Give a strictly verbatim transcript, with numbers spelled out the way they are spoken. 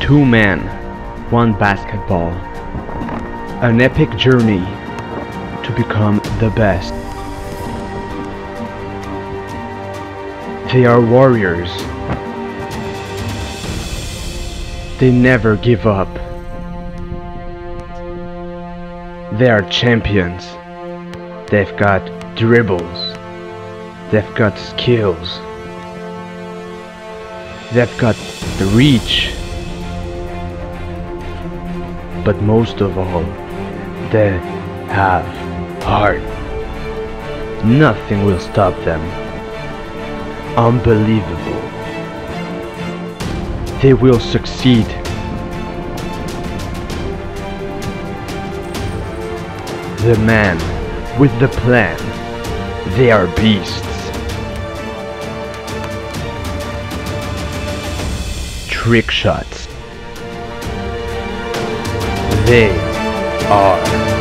Two men, one basketball. An epic journey to become the best. They are warriors. They never give up. They are champions. They've got dribbles. They've got skills. They've got the reach. But most of all, they have heart. Nothing will stop them. Unbelievable. They will succeed. The man with the plan. They are beasts. Trick shots. They are